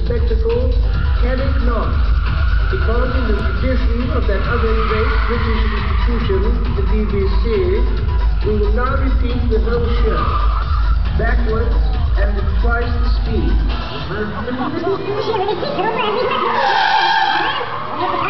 spectacle carried not, because in the tradition of that other great British institution, the BBC, we will now repeat the whole show, backwards and at twice the speed.